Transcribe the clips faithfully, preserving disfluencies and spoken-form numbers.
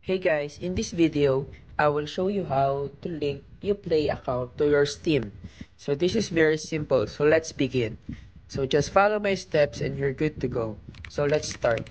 Hey guys, in this video, I will show you how to link Uplay account to your Steam. So this is very simple, so let's begin. So just follow my steps and you're good to go. So let's start.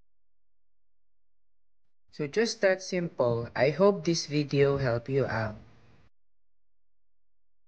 So just that simple. I hope this video helped you out.